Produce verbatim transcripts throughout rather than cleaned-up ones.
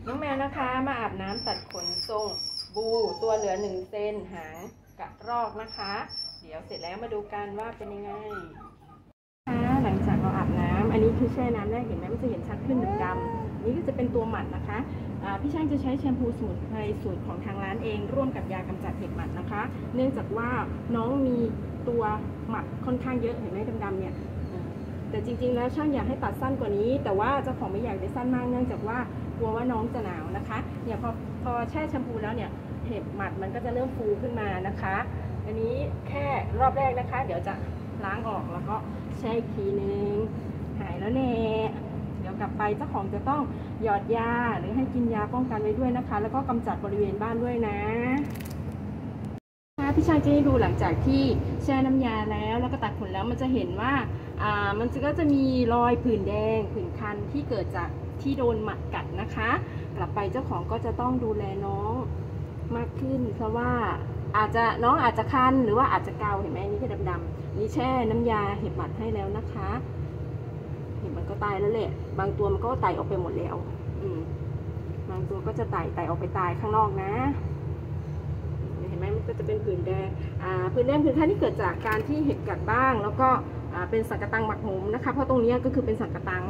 น้องแมวนะคะมาอาบน้ำตัดขนทรงบูตัวเหลือหนึ่งเซนหางกระรอกนะคะเดี๋ยวเสร็จแล้วมาดูกันว่าเป็นยังไงหลังจากเราอาบน้ำอันนี้คือแช่น้ำแรกเห็นไหมมันจะเห็นชัดขึ้นดำๆนี่ก็จะเป็นตัวหมัดนะคะพี่ช่างจะใช้แชมพูสมุนไพรสูตรของทางร้านเองร่วมกับยากำจัดเห็บหมัดนะคะเนื่องจากว่าน้องมีตัวหมัดค่อนข้างเยอะเห็นไหมดำๆเนี่ยแต่จริงๆแล้วช่างอยากให้ตัดสั้นกว่านี้แต่ว่าเจ้าของไม่อยากได้สั้นมากเนื่องจากว่ากลัวว่าน้องจะหนาวนะคะเนี่ยพอพอแช่แชมพูแล้วเนี่ยเห็บหมัดมันก็จะเริ่มฟูขึ้นมานะคะอันนี้แค่รอบแรกนะคะเดี๋ยวจะล้างออกแล้วก็แช่อีกทีนึงหายแล้วแน่เดี๋ยวกลับไปเจ้าของจะต้องหยอดยาหรือให้กินยาป้องกันไว้ด้วยนะคะแล้วก็กำจัดบริเวณบ้านด้วยนะพี่ชายจะให้ดูหลังจากที่แช่น้ำยาแล้วแล้วก็ตัดขนแล้วมันจะเห็นว่าอ่ามันก็จะมีรอยผื่นแดงผื่นคันที่เกิดจากที่โดนหมัดกัดนะคะกลับไปเจ้าของก็จะต้องดูแลน้องมากขึ้นเพราะว่าอาจจะน้องอาจจะคันหรือว่าอาจจะเกาเห็นไหมนี่คือดำๆนี่แช่น้ำยาเห็บหมัดให้แล้วนะคะเห็บมันก็ตายแล้วแหละบางตัวมันก็ไต่ออกไปหมดแล้วอืมบางตัวก็จะไต่ไต่ออกไปตายข้างนอกนะเห็นไหมมันก็จะเป็นผื่นแดงอ่าผื่นแดงผื่นคันที่เกิดจากการที่เห็บกัดบ้างแล้วก็อ่าเป็นสังกะตังหมักหมมนะคะเพราะตรงนี้ก็คือเป็นสังกะตัง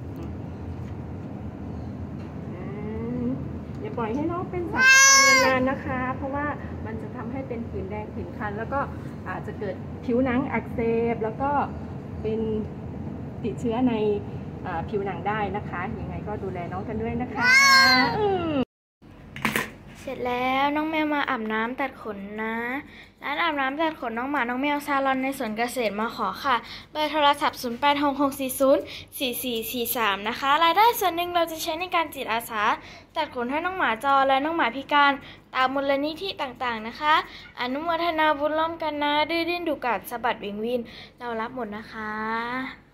อย่าปล่อยให้น้องเป็นสังกะตังนานๆนะคะเพราะว่ามันจะทำให้เป็นผื่นแดงผื่นคันแล้วก็อาจจะเกิดผิวหนังอักเสบแล้วก็เป็นติดเชื้อในผิวหนังได้นะคะยังไงก็ดูแลน้องกันด้วยนะคะเสร็จแล้วน้องแมวมาอาบน้ำตัดขนนะร้านอาบน้ำตัดขนน้องหมาน้องแมวซาลอนในสวนเกษตรมาขอค่ะเบอร์โทรศัพท์ศูนย์ แปด หก หก สี่ ศูนย์ สี่ สี่ สี่ สามนะคะรายได้ส่วนหนึ่งเราจะใช้ในการจิตอาสาตัดขนให้น้องหมาจรและน้องหมาพิการตามมูลนิธิต่างๆนะคะอนุโมทนาบุญร่วมกันนะดื้อดิ้นดุกัดสะบัดวิงวินเรารับหมดนะคะ